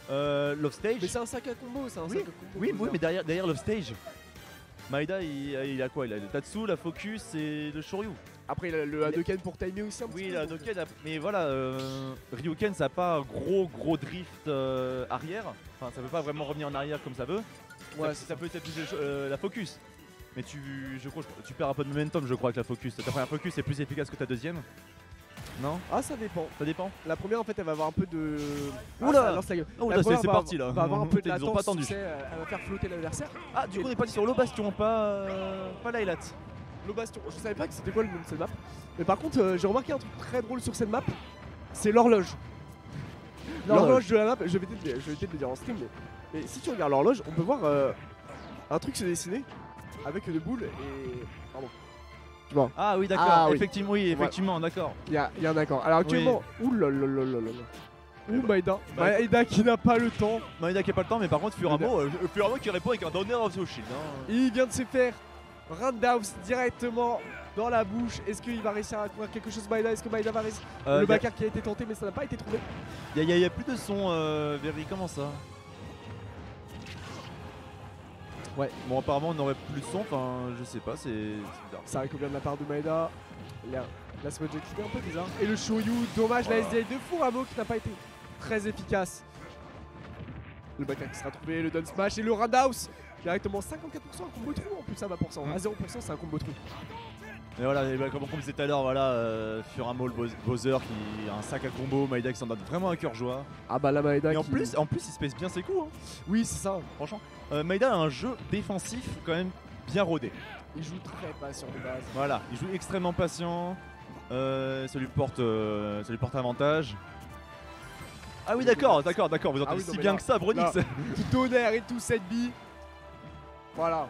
Love Stage. Mais c'est un sac à combo, c'est un Oui, sac à combo. oui, mais derrière Love Stage, Maeda il a quoi? Il a le Tatsu, la Focus et le Shoryu. Après, il a le Hadouken pour timer aussi un petit Oui, peu. la Hadouken, mais voilà, Ryuken ça a pas un gros drift arrière. Enfin, ça peut pas vraiment revenir en arrière comme ça veut. Ouais, ça peut être la Focus. Mais tu perds un peu de momentum, je crois, avec la Focus. Ta première Focus est plus efficace que ta deuxième. Non? Ah, ça dépend. Ça dépend. La première, en fait, elle va avoir un peu de. Oula, ça lance la gueule. Oh La là, première c'est parti là. va avoir un peu de Ils ont latence, pas attendu. tu sais, elle va faire flotter l'adversaire. Ah, du coup, on est parti sur l'eau bastion, pas l'highlight. Le bastion, je savais pas que c'était quoi le nom de cette map. Mais par contre, j'ai remarqué un truc très drôle sur cette map, c'est l'horloge. L'horloge de la map, je vais peut-être le dire en stream, mais si tu regardes l'horloge, on peut voir un truc se dessiner avec des boules et. Pardon. Tu vois. Ah oui, d'accord. Ah, oui. Effectivement, oui, effectivement, d'accord. Il y a un accord. Alors actuellement, Maeda qui n'a pas le temps. Maeda qui a pas le temps, mais par contre, Furamo qui répond avec un Donner of the Shield. Il vient de se faire roundhouse directement dans la bouche. Est-ce qu'il va réussir à trouver quelque chose Maeda? Est-ce que Maeda va réussir? Le backer qui a été tenté mais ça n'a pas été trouvé. Il y a plus de son, Very, comment ça? Ouais, bon apparemment on n'aurait plus de son, enfin je sais pas, c'est bizarre. Ça récolte bien de la part de Maeda. La smudge est un peu bizarre. Et le Shoryu, dommage, la SDI de Furamo qui n'a pas été très efficace. Le backer qui sera trouvé, le down smash et le roundhouse. Directement 54% un combo trou en plus ça va pour ça. À 0% c'est un combo trou. Et voilà, et bah, comme on disait tout à l'heure, voilà, Furamo le Bowser qui a un sac à combo, Maeda qui s'en donne vraiment un cœur joie. Ah bah la Maeda Et en qui... plus il se pèse bien ses coups. Hein. Oui c'est ça. Franchement, Maeda a un jeu défensif quand même bien rodé. Il joue très patient de base. Voilà, il joue extrêmement patient, ça lui porte avantage. Ah oui d'accord, vous entendez si bien que ça, Bronix. Tout tonnerre et tout, 7B. Voilà.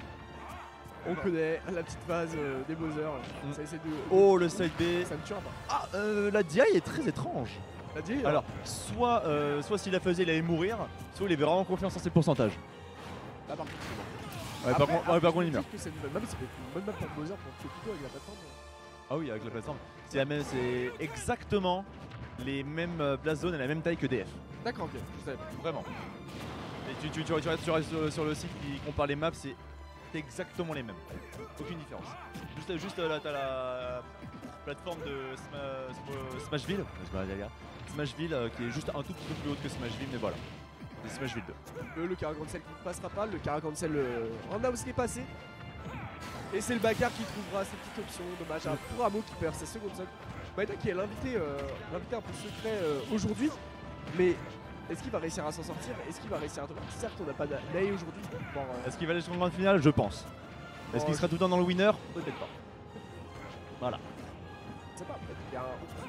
On connaît la petite phase des Bowser. Ça essaie de... Oh le side B. Ça me tue pas. Ah la DI est très étrange. La DI alors, soit s'il la faisait il allait mourir, soit il avait vraiment confiance en ses pourcentages. Là par contre ouais, par contre il meurt. C'est une bonne map, c'est une bonne map pour Bowser pour plutôt avec la plateforme. Ah oui avec la plateforme. C'est exactement les mêmes blast zones et la même taille que DF. D'accord, ok, je savais pas. Vraiment. Et tu restes sur le site qui compare les maps, c'est exactement les mêmes. Aucune différence. Juste là t'as la plateforme de Smashville. Smashville qui est juste un tout petit peu plus haute que Smashville, mais voilà. C'est Smashville 2. Le Caracancel qui ne passera pas, le Caracancel roundhouse qui est passé. Et c'est le backer qui trouvera ses petites options. Dommage à Furamo qui perd sa seconde zone. Maeda qui est l'invité un peu secret aujourd'hui. Mais est-ce qu'il va réussir à s'en sortir? Est-ce qu'il va réussir à... Certes on n'a pas d'AI aujourd'hui. Est-ce qu'il va aller sur une grande finale? Je pense. Est-ce qu'il sera tout le temps dans le winner? Peut-être pas. Voilà. Je sais pas, peut-être qu'il y a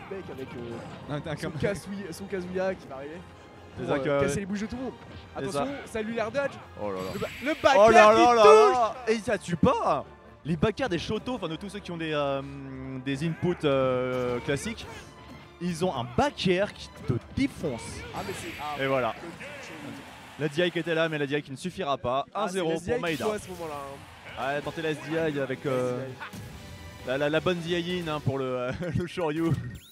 un mec avec son Kazuya qui va arriver. Pour casser les bouches de tout le monde. Attention, salut l'air dodge. Oh là là. Le backer qui touche. Et ça tue pas. Les backers des Shoto, enfin de tous ceux qui ont des inputs classiques, ils ont un backer qui te défonce. Ah mais c'est... Et voilà. La DI qui était là, mais la DI qui ne suffira pas. 1-0 pour Maeda. Ouais, tenter la SDI avec la bonne DI in pour le Shoryu.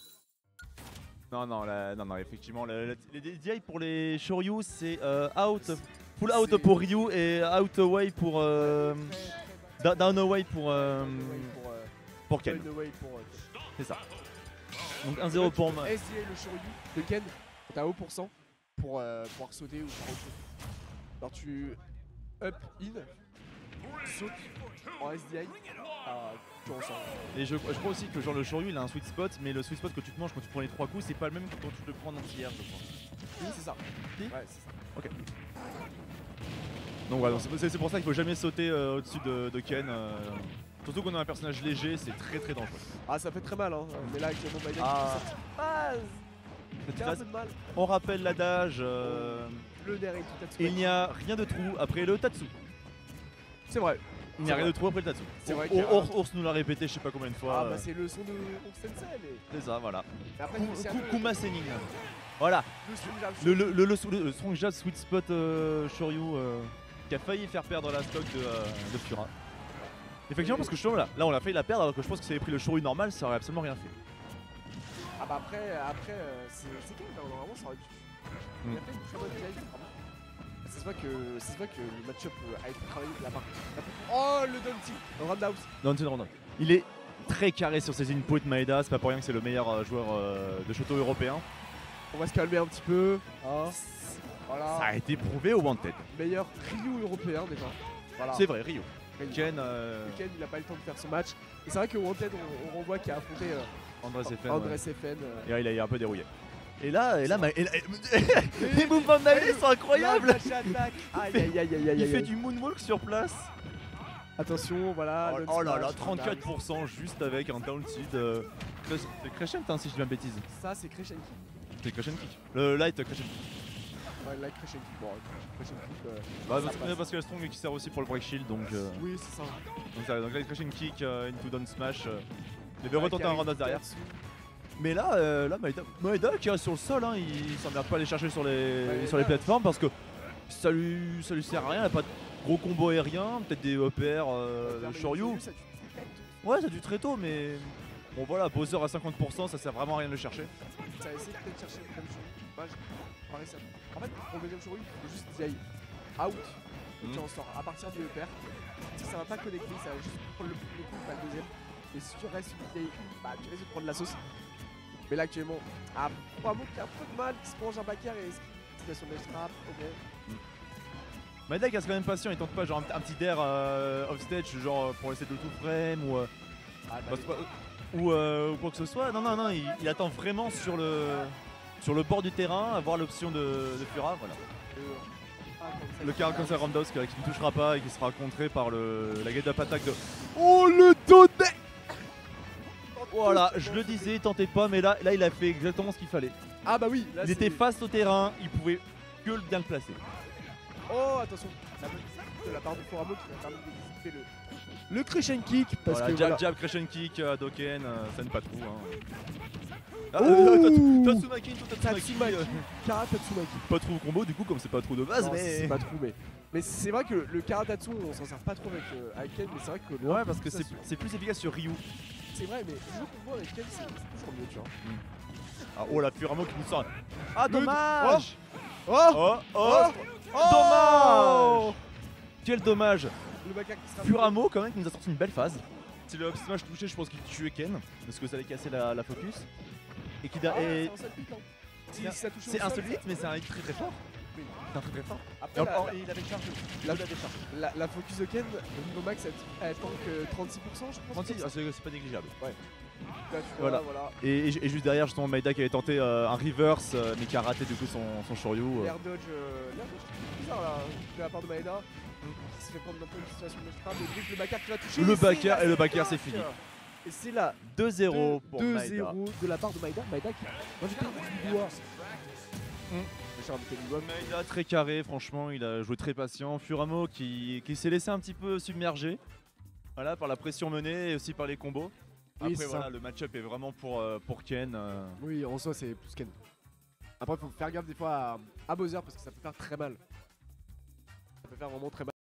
Non, effectivement, les DI pour les Shoryu, c'est full out pour Ryu et out away pour... down away pour Ken. C'est ça. Donc 1-0 pour moi. SDI le Shoryu de Ken, t'as haut pourcent pour pouvoir sauter ou faire autre chose. Alors tu up, in, saute en SDI, tu ressens. Et je crois aussi que genre le Shoryu il a un sweet spot, mais le sweet spot que tu te manges quand tu prends les 3 coups, c'est pas le même que quand tu le prends en entière, je crois. Oui, c'est ça. Oui, ouais, c'est ça. Ok. Donc voilà, c'est pour ça qu'il faut jamais sauter au-dessus de Ken. Surtout qu'on a un personnage léger, c'est très très dangereux. Ah, ça fait très mal, hein. Mais là, actuellement, Maeda qui fait un peu de mal. On rappelle l'adage. Le nerf et tout Tatsu. Il n'y a rien de trou après le Tatsu. C'est vrai. Il n'y a rien de trou après le Tatsu. C'est vrai. Ours nous l'a répété je sais pas combien de fois. Ah bah c'est le son de Ours Sensei. C'est ça, voilà. Kuma Senin. Voilà. Le Strong Jazz Sweet Spot Shoryu qui a failli faire perdre la stock de Fura. Effectivement parce que je trouve là on l'a failli la perdre alors que je pense que si ça avait pris le Shoryu normal ça aurait absolument rien fait. Ah bah après c'est quel là normalement ça aurait pu... Il a fait une très bonne direct, vraiment. Ça se voit que le match-up a été travaillé de la part. Oh, le Dante, roundhouse. Non. Il est très carré sur ses inputs, Maeda. C'est pas pour rien que c'est le meilleur joueur de Shoto européen. On va se calmer un petit peu. Hein. Voilà. Ça a été prouvé au Wanted. Meilleur Ryu européen déjà. Voilà. C'est vrai, Ryo. Ken, Ken, il a pas eu le temps de faire ce match. Et c'est vrai que Wanted, on renvoie qu'il a affronté André Sefen. Et là, il a été un peu dérouillé. Et là, les mouvements de Maeda sont incroyables. Il fait du moonwalk sur place. Attention, voilà. Oh là là, 34% juste avec un down tilt. C'est Crescent, hein, si je dis pas de bêtises. Ça, c'est Crescent Kick. C'est Crescent Kick. Le light Crescent Kick. Ouais, light Crescent Kick. Bon, Crescent Kick. Parce que le strong qui sert aussi pour le break shield, donc. Oui, c'est ça. Donc light Crescent Kick, into down smash. Il avait retenter un roundhouse derrière. Mais là, Maeda qui reste sur le sol, hein, il s'emmerde pas à aller chercher sur les plateformes parce que ça lui sert à rien, il a pas de gros combo aérien, peut-être des EPR Shoryu. Ouais, ça tue très tôt, mais bon voilà, Bowser à 50%, ça sert vraiment à rien de le chercher. Ça a essayé peut-être de chercher le deuxième Shoryu. Pareil, ça. En fait, pour le deuxième Shoryu, il faut juste DI out et tu en sors à partir du EPR. Si ça va pas connecter, ça va juste prendre le coup, pas le deuxième. Et si tu restes une DI, bah tu risques de prendre la sauce. Mais là actuellement, Furamo qui a un peu de mal, qui se mange un backer et situation de trap, ok. Maeda qui reste quand même patient, il tente pas genre un petit dair offstage genre pour essayer de tout frame ou quoi que ce soit. Non, il attend vraiment sur le bord du terrain, à voir l'option de Fura, voilà. Le Karl Cancel Roundhouse qui ne touchera pas et qui sera contré par la get up attack de... Oh le donné. Voilà, je le disais, tentez pas, mais là il a fait exactement ce qu'il fallait. Ah bah oui, là il était face au terrain, il pouvait que bien le placer. Oh attention, de la part de Furamo qui va permettre d'exécuter le Crescent Kick. Parce voilà, que jab, Crescent Kick, Doken, ça n'est pas trop. Hein. Tatsumaki, Kara Tatsumaki. Pas trop combo du coup, comme c'est pas trop de base, non, mais. C'est pas trop, mais c'est vrai que le Karatatsu, on s'en sert pas trop avec Ken, mais c'est vrai que. Ouais, parce que c'est plus efficace sur Ryu. C'est vrai, mais le combo avec Ken, c'est toujours mieux, tu vois. Ah, oh la Furamo qui nous sort. Ah, dommage! Oh Dommage! Quel dommage! Le backer qui sera Furamo, quand même, qui nous a sorti une belle phase. Si le up smash touché, je pense qu'il tuait Ken, parce que ça allait casser la focus. Et qui c'est un seul hit, hein. C'est un seul hit, mais c'est un hit très très fort. Oui. C'est un très très fort. Après, et il avait chargé. La focus de Ken, au niveau max, elle tank 36%, je pense. 36, c'est pas négligeable. Ouais. Là, voilà. Et juste derrière, justement, Maeda qui avait tenté un reverse, mais qui a raté du coup son Shoryu. L'air dodge, bizarre là, de la part de Maeda. Qui se fait prendre un peu une situation de strap et vite le backer qui va toucher. Le backer c'est fini. Et c'est là 2-0 pour Maeda. 2-0 de la part de Maeda. Maeda qui va jeter du doigt. Maeda très carré, franchement, il a joué très patient. Furamo qui s'est laissé un petit peu submerger, voilà, par la pression menée et aussi par les combos. Oui, après voilà, le match-up est vraiment pour Ken. Oui, en soi c'est plus Ken. Après il faut faire gaffe des fois à Bowser parce que ça peut faire très mal. Ça peut faire vraiment très mal.